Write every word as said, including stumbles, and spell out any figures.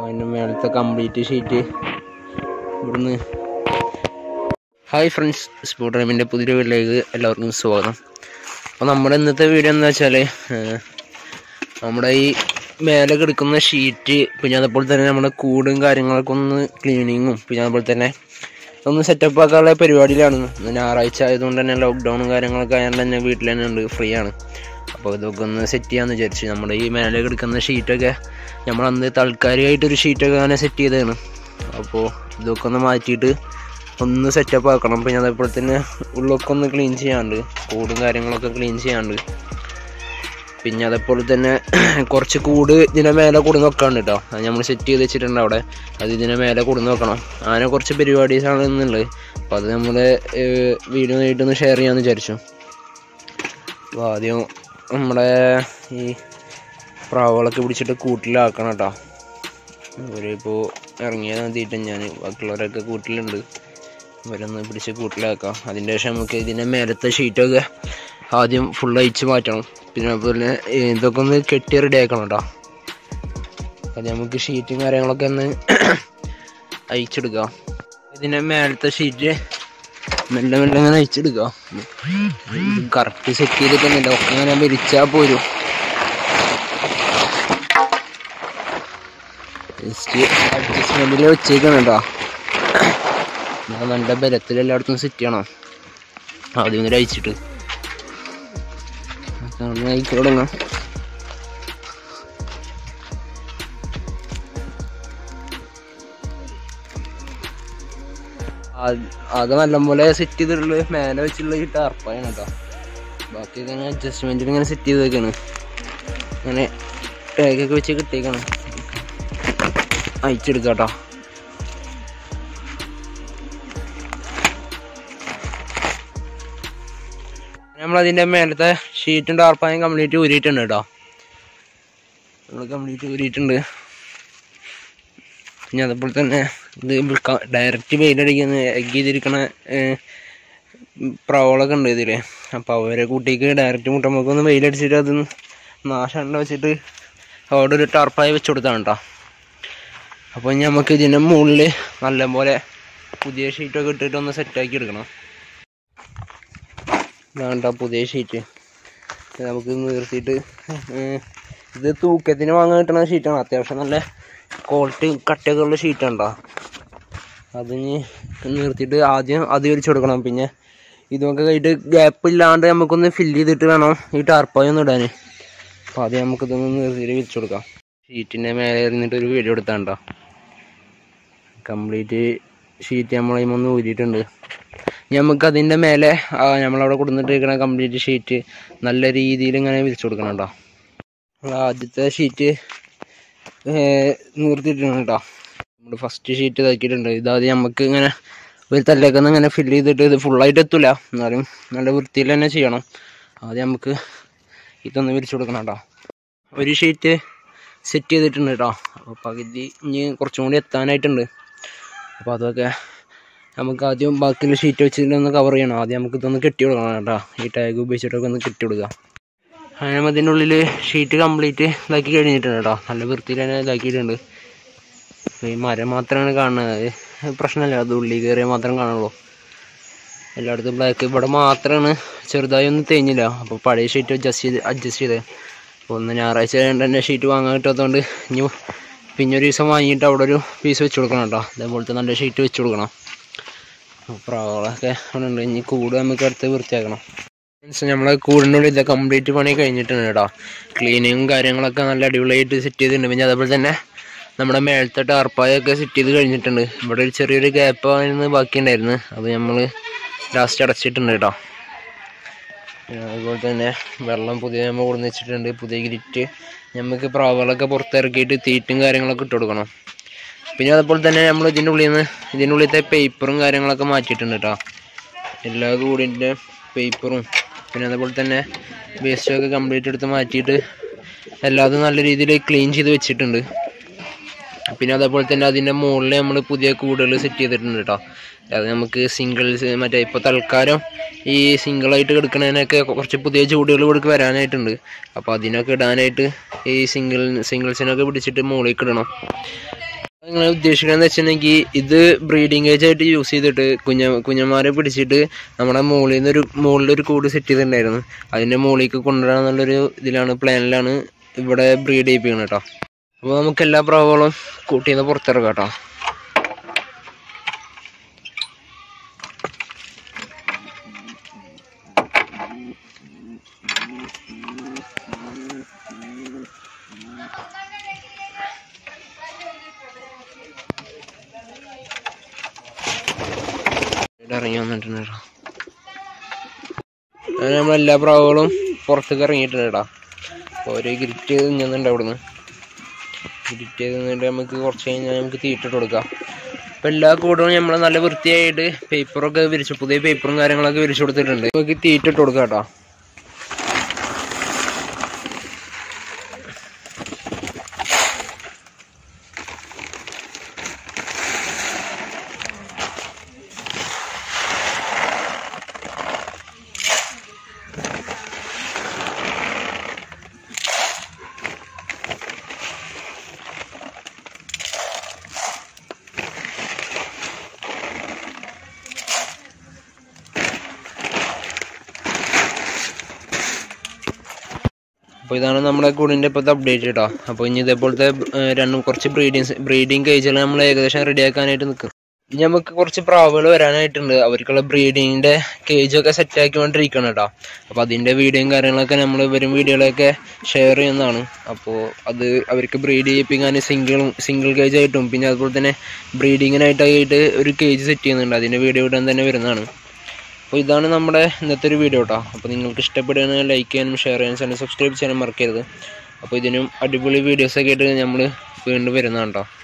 അതിൻ്റെ മേലത്തെ complete sheet ഇവിടുന്ന്. ഹായ് ഫ്രണ്ട്സ്, സ്പോട്ട് റൈമിൻ്റെ പുതിയ വീട്ടിലേക്ക് എല്ലാവർക്കും സ്വാഗതം. അപ്പോൾ നമ്മുടെ ഇന്നത്തെ വീഡിയോ എന്താ വെച്ചാൽ, നമ്മുടെ ഈ മേലെ കിടക്കുന്ന ഷീറ്റ്, പിന്നെ അതുപോലെ തന്നെ നമ്മുടെ കൂടും കാര്യങ്ങളൊക്കെ ഒന്ന് ക്ലീനിങ്ങും, പിന്നെ അതുപോലെ തന്നെ ഒന്ന് സെറ്റപ്പ് ആക്കാനുള്ള പരിപാടിയിലാണ്. ഞായറാഴ്ച ആയതുകൊണ്ട് തന്നെ ലോക്ക്ഡൗണും കാര്യങ്ങളൊക്കെ ആയതുകൊണ്ട് തന്നെ വീട്ടിൽ തന്നെ ഉണ്ട്, ഫ്രീ ആണ്. അപ്പോൾ ഇതൊക്കെ ഒന്ന് സെറ്റ് ചെയ്യാമെന്ന് വിചാരിച്ചു. നമ്മുടെ ഈ മേലെ കിടക്കുന്ന ഷീറ്റൊക്കെ നമ്മളന്ന് താൽക്കാലികമായിട്ടൊരു ഷീറ്റൊക്കെ അങ്ങനെ സെറ്റ് ചെയ്തതാണ്. അപ്പോൾ ഇതൊക്കെ ഒന്ന് മാറ്റിയിട്ട് ഒന്ന് സെറ്റപ്പ് ആക്കണം. പിന്നെ അതേപോലെ തന്നെ ഉള്ളൊക്കെ ഒന്ന് ക്ലീൻ ചെയ്യാണ്ട്, കൂടും കാര്യങ്ങളൊക്കെ ക്ലീൻ ചെയ്യാണ്ട്. പിന്നെ അതേപോലെ തന്നെ കുറച്ച് കൂട് ഇതിൻ്റെ മേലെ കൊടുന്ന് വെക്കാണ്ട് കേട്ടോ. അത് നമ്മൾ സെറ്റ് ചെയ്ത് വെച്ചിട്ടുണ്ട് അവിടെ. അത് ഇതിൻ്റെ മേലെ കൊടുന്ന് വെക്കണം. അങ്ങനെ കുറച്ച് പരിപാടീസാണ് ഇന്നുള്ളത്. അപ്പോൾ അത് നമ്മൾ വീഡിയോ ആയിട്ടൊന്ന് ഷെയർ ചെയ്യാമെന്ന് വിചാരിച്ചു. അപ്പോൾ ആദ്യം നമ്മുടെ ഈ പ്രാവുകളൊക്കെ പിടിച്ചിട്ട് കൂട്ടിലാക്കണം കേട്ടോ. ഇവരിപ്പോൾ ഇറങ്ങിയാൽ മതിയിട്ട് ഞാൻ, ബാക്കിയുള്ളവരൊക്കെ കൂട്ടിലുണ്ട്, ഇവരൊന്ന് പിടിച്ച് കൂട്ടിലാക്കാം. അതിൻ്റെ ശേഷം നമുക്ക് ഇതിൻ്റെ മേലത്തെ ഷീറ്റൊക്കെ ആദ്യം ഫുൾ അയച്ച് മാറ്റണം. പിന്നെ അതുപോലെ ഇതൊക്കെ ഒന്ന് കെട്ടി റെഡി ആക്കണം കേട്ടോ. അത് നമുക്ക് ഷീറ്റും കാര്യങ്ങളൊക്കെ ഒന്ന് അയച്ചെടുക്കാം. ഇതിൻ്റെ മേലത്തെ ഷീറ്റ് മെല്ലെ മെല്ലെ അങ്ങനെ അയച്ചെടുക്കാം. കറക്റ്റ് സെറ്റ് ചെയ്തിട്ടൊന്നുമില്ല, ഒക്കെ അങ്ങനെ വിരിച്ചാൽ പോരും. ജസ്റ്റ് അഡ്ജസ്റ്റ്മെൻറ്റിൽ വെച്ചേക്കണം കേട്ടോ. നല്ല ബലത്തിൽ എല്ലായിടത്തും സെറ്റ് ചെയ്യണം. ആദ്യം ഇങ്ങനെ അയച്ചിട്ട് അയച്ചു തുടങ്ങാം. ആകെ നല്ലപോലെ സെറ്റ് ചെയ്തിട്ടുള്ള മേലെ വെച്ചുള്ള ഈ ടാർപ്പായാണ് കേട്ടോ. ബാക്കിയൊക്കെ ഇങ്ങനെ അഡ്ജസ്റ്റ്മെൻറ്റിൽ ഇങ്ങനെ സെറ്റ് ചെയ്തേക്കാണ്. അങ്ങനെ ടാഗൊക്കെ വെച്ച് കിട്ടിയേക്കാണ്. അയച്ചെടുക്കാം കേട്ടോ. നമ്മളതിൻ്റെ മേലത്തെ ഷീറ്റും ടാർപ്പായും കംപ്ലീറ്റ് ഊരിയിട്ടുണ്ട് കേട്ടോ. നമ്മൾ കംപ്ലീറ്റ് ഊരിയിട്ടുണ്ട്. പിന്നെ അതുപോലെ തന്നെ ഇത് ഡയറക്റ്റ് വെയിലടിക്കുന്ന എഗ് ചെയ്തിരിക്കണ പ്രാവുകളൊക്കെ ഉണ്ട് ഇതിൽ. അപ്പോൾ അവരെ കൂട്ടിക്ക് ഡയറക്റ്റ് മുട്ട നമുക്കൊന്ന് വെയിലടിച്ചിട്ട് അത് നാശമുണ്ട വെച്ചിട്ട് അവിടെ ഒരു ടാർപ്പായി വെച്ച് കൊടുത്താണ് കേട്ടോ. അപ്പോൾ ഇനി നമുക്ക് ഇതിൻ്റെ മുകളിൽ നല്ലപോലെ പുതിയ ഷീറ്റൊക്കെ ഇട്ടിട്ട് ഒന്ന് സെറ്റാക്കി എടുക്കണം. ഇതാണ്ട പുതിയ ഷീറ്റ്. നമുക്ക് നിർത്തിയിട്ട്, ഇത് തൂക്കത്തിന് വാങ്ങാൻ കിട്ടുന്ന ഷീറ്റാണ്. അത്യാവശ്യം നല്ല ക്വാളിറ്റി കട്ടയൊക്കെ ഉള്ള ഷീറ്റുണ്ടോ. അതിന് നിർത്തിയിട്ട് ആദ്യം അത് വിരിച്ചു കൊടുക്കണം. പിന്നെ ഇതൊക്കെ കഴിഞ്ഞിട്ട് ഗ്യാപ്പ് ഇല്ലാണ്ട് നമുക്കൊന്ന് ഫില്ല് ചെയ്തിട്ട് വേണം ഈ ടാർപ്പായി ഒന്ന് ഇടാൻ. അപ്പോൾ ആദ്യം നമുക്കിതൊന്ന് നിർത്തിയിട്ട് വിരിച്ചു കൊടുക്കാം. ഷീറ്റിൻ്റെ മേലെ ഇരുന്നിട്ട് ഒരു വീഡിയോ എടുത്താണ്ടോ. കംപ്ലീറ്റ് ഷീറ്റ് നമ്മളതിമൊന്ന് ഊരിയിട്ടുണ്ട്. നമുക്കതിൻ്റെ മേലെ നമ്മളവിടെ കൊടുത്തിട്ടിരിക്കുന്ന കംപ്ലീറ്റ് ഷീറ്റ് നല്ല രീതിയിൽ ഇങ്ങനെ വിരിച്ചു കൊടുക്കണം കേട്ടോ. ആദ്യത്തെ ഷീറ്റ് നിർത്തിയിട്ടുണ്ട് കേട്ടോ. നമ്മൾ ഫസ്റ്റ് ഷീറ്റ് ഇതാക്കിയിട്ടുണ്ട്. ഇതാദ്യം നമുക്ക് ഇങ്ങനെ ഒരു തല്ലേക്ക് ഒന്ന് ഇങ്ങനെ ഫില്ല് ചെയ്തിട്ട്, ഇത് ഫുള്ളായിട്ട് എത്തില്ല എന്നാലും നല്ല വൃത്തിയിൽ തന്നെ ചെയ്യണം. ആദ്യം നമുക്ക് ഇതൊന്ന് വിരിച്ചു കൊടുക്കണം കേട്ടോ. ഒരു ഷീറ്റ് സെറ്റ് ചെയ്തിട്ടുണ്ട് കേട്ടോ. അപ്പോൾ പകുതി ഇനി കുറച്ചും കൂടി എത്താനായിട്ടുണ്ട്. അപ്പോൾ അതൊക്കെ നമുക്ക് ആദ്യം ബാക്കിയുള്ള ഷീറ്റ് വെച്ചിട്ട് ഒന്ന് കവർ ചെയ്യണം. ആദ്യം നമുക്ക് ഇതൊന്ന് കെട്ടി കൊടുക്കണം കേട്ടോ. ഈ ടാഗ് ഉപയോഗിച്ചിട്ടൊക്കെ ഒന്ന് കെട്ടി കൊടുക്കുക. അങ്ങനെ അതിൻ്റെ ഉള്ളിൽ ഷീറ്റ് കംപ്ലീറ്റ് ഇതാക്കി കഴിഞ്ഞിട്ടുണ്ട് കേട്ടോ. നല്ല വൃത്തിയിൽ തന്നെ ഇതാക്കിയിട്ടുണ്ട്. ഈ മരം മാത്രമാണ് കാണുന്നത്. പ്രശ്നമില്ല, അത് ഉള്ളിൽ കയറിയാൽ മാത്രം കാണുള്ളൂ. എല്ലായിടത്തും ബ്ലാക്ക്. ഇവിടെ മാത്രമാണ് ചെറുതായി ഒന്നും തേഞ്ഞില്ല. അപ്പോൾ പഴയ ഷീറ്റ് അഡ്ജസ്റ്റ് ചെയ്ത് അഡ്ജസ്റ്റ് ചെയ്തേ. അപ്പോൾ ഒന്ന് ഞായറാഴ്ച ആയതുകൊണ്ട് തന്നെ ഷീറ്റ് വാങ്ങാൻ കിട്ടാത്തതുകൊണ്ട് ഇനി പിന്നെ ഒരു ദിവസം വാങ്ങിയിട്ട് അവിടെ ഒരു പീസ് വെച്ച് കൊടുക്കണം കേട്ടോ. അതേപോലത്തെ നല്ല ഷീറ്റ് വെച്ച് കൊടുക്കണം. പ്രാവുകളൊക്കെ അവിടെ ഉണ്ട്. ഇനി കൂട് നമുക്ക് അടുത്ത് വൃത്തിയാക്കണം. മീൻസ് നമ്മളെ കൂടിൻ്റെ ഉള്ളിൽ ഇത് കംപ്ലീറ്റ് പണി കഴിഞ്ഞിട്ടുണ്ട് കേട്ടോ. ക്ലീനിങ്ങും കാര്യങ്ങളൊക്കെ നല്ല അടിപൊളിയായിട്ട് സെറ്റ് ചെയ്തിട്ടുണ്ട്. പിന്നെ അതേപോലെ തന്നെ നമ്മുടെ മേളത്തെ ടാർപ്പായൊക്കെ സെറ്റ് ചെയ്ത് കഴിഞ്ഞിട്ടുണ്ട്. ഇവിടെ ഒരു ചെറിയൊരു ഗ്യാപ്പ് ആയിരുന്നു ബാക്കിയുണ്ടായിരുന്നു. അത് നമ്മൾ ലാസ്റ്റ് അടച്ചിട്ടുണ്ട് കേട്ടോ. അതുപോലെ തന്നെ വെള്ളം പുതിയ നമ്മൾ കൊടുന്ന് വെച്ചിട്ടുണ്ട്. പുതിയ ഗ്രിറ്റ് നമുക്ക് പ്രാവുകളൊക്കെ പുറത്തിറക്കിയിട്ട് തീറ്റും കാര്യങ്ങളൊക്കെ ഇട്ട് കൊടുക്കണം. പിന്നെ അതുപോലെ തന്നെ നമ്മൾ ഇതിൻ്റെ ഉള്ളിൽ നിന്ന് ഇതിൻ്റെ ഉള്ളിലത്തെ പേപ്പറും കാര്യങ്ങളൊക്കെ മാറ്റിയിട്ടുണ്ട് കേട്ടോ. എല്ലാ കൂടിൻ്റെ പേപ്പറും പിന്നെ അതുപോലെ തന്നെ വേസ്റ്റൊക്കെ കംപ്ലീറ്റ് എടുത്ത് മാറ്റിയിട്ട് എല്ലാതും നല്ല രീതിയിൽ ക്ലീൻ ചെയ്ത് വെച്ചിട്ടുണ്ട്. പിന്നെ അതേപോലെ തന്നെ അതിൻ്റെ മുകളിൽ നമ്മൾ പുതിയ കൂടുകൾ സെറ്റ് ചെയ്തിട്ടുണ്ട് കേട്ടോ. അത് നമുക്ക് സിംഗിൾസ് മറ്റേ ഇപ്പോൾ തൽക്കാലം ഈ സിംഗിളായിട്ട് കിടക്കുന്നതിനൊക്കെ കുറച്ച് പുതിയ ചൂടുകൾ ഇവിടേക്ക് വരാനായിട്ടുണ്ട്. അപ്പോൾ അതിനൊക്കെ ഇടാനായിട്ട് ഈ സിംഗിൾ സിംഗിൾസിനൊക്കെ പിടിച്ചിട്ട് മുകളിലേക്ക് ഇടണം. നിങ്ങൾ ഉദ്ദേശിക്കുന്നത് വെച്ചിട്ടുണ്ടെങ്കിൽ ഇത് ബ്രീഡിംഗ് ഏജ് ആയിട്ട് യൂസ് ചെയ്തിട്ട് കുഞ്ഞ കുഞ്ഞന്മാരെ പിടിച്ചിട്ട് നമ്മുടെ മുകളിൽ നിന്ന് ഒരു മുകളിലൊരു കൂട് സെറ്റ് ചെയ്തിട്ടുണ്ടായിരുന്നു. അതിൻ്റെ മുകളിലേക്ക് കൊണ്ടുവരാന്നുള്ളൊരു ഇതിലാണ് പ്ലാനിലാണ് ഇവിടെ ബ്രീഡ് ചെയ്യിപ്പിക്കുന്നത് കേട്ടോ. അപ്പോൾ നമുക്ക് എല്ലാ പ്രാവുകളും കൂട്ടിൽ നിന്ന് പുറത്തിറക്കാം കേട്ടോ. ഇറങ്ങി വന്നിട്ടുണ്ട് കേട്ടോ. അങ്ങനെ നമ്മളെല്ലാ പ്രാവുകളും പുറത്തേക്ക് ഇറങ്ങിയിട്ടുണ്ട് കേട്ടോ. ഓരോ ഗ്രിറ്റ് ചെയ്ത് നിന്നുണ്ട് അവിടുന്ന്. ഗ്രിറ്റ് ചെയ്ത് നിന്നിട്ട് നമുക്ക് കുറച്ച് കഴിഞ്ഞാൽ നമുക്ക് തീറ്റിട്ട് കൊടുക്കാം. അപ്പം എല്ലാ കൂടും നമ്മൾ നല്ല വൃത്തിയായിട്ട് പേപ്പറൊക്കെ വിരിച്ചു, പുതിയ പേപ്പറും കാര്യങ്ങളൊക്കെ വിരിച്ചു കൊടുത്തിട്ടുണ്ട്. നമുക്ക് തീറ്റിട്ട് കൊടുക്കാം കേട്ടോ. അപ്പോൾ ഇതാണ് നമ്മുടെ കൂടിൻ്റെ ഇപ്പോഴത്തെ അപ്ഡേറ്റ് കേട്ടോ. അപ്പോൾ ഇനി ഇതേപോലത്തെ രണ്ടും കുറച്ച് ബ്രീഡിങ് ബ്രീഡിങ് കേജുകൾ നമ്മൾ ഏകദേശം റെഡിയാക്കാനായിട്ട് നിൽക്കും. ഇനി നമുക്ക് കുറച്ച് പ്രാവുകൾ വരാനായിട്ടുണ്ട്. അവർക്കുള്ള ബ്രീഡിങ്ങിൻ്റെ കേജൊക്കെ സെറ്റാക്കിക്കൊണ്ടിരിക്കണം കേട്ടോ. അപ്പോൾ അതിൻ്റെ വീഡിയോയും കാര്യങ്ങളൊക്കെ നമ്മൾ വരും വീഡിയോകളൊക്കെ ഷെയർ ചെയ്യുന്നതാണ്. അപ്പോൾ അത് അവർക്ക് ബ്രീഡ് ചെയ്യിപ്പിക്കാൻ സിംഗിളും സിംഗിൾ കേജ് ആയിട്ടും പിന്നെ അതുപോലെ തന്നെ ബ്രീഡിങ്ങിനായിട്ടായിട്ട് ഒരു കേജ് സെറ്റ് ചെയ്യുന്നുണ്ട്. അതിൻ്റെ വീഡിയോ ഇടാൻ തന്നെ വരുന്നതാണ്. അപ്പോൾ ഇതാണ് നമ്മുടെ ഇന്നത്തെ ഒരു വീഡിയോ കേട്ടോ. അപ്പോൾ നിങ്ങൾക്ക് ഇഷ്ടപ്പെടുകയാണെങ്കിൽ ലൈക്ക് ചെയ്യാനും ഷെയർ ചെയ്യാനും ചാനൽ സബ്സ്ക്രൈബ് ചെയ്യാനും മറക്കരുത്. അപ്പോൾ ഇതിനും അടിപൊളി വീഡിയോസൊക്കെ ആയിട്ട് നമ്മൾ വീണ്ടും വരുന്നതാണ് കേട്ടോ.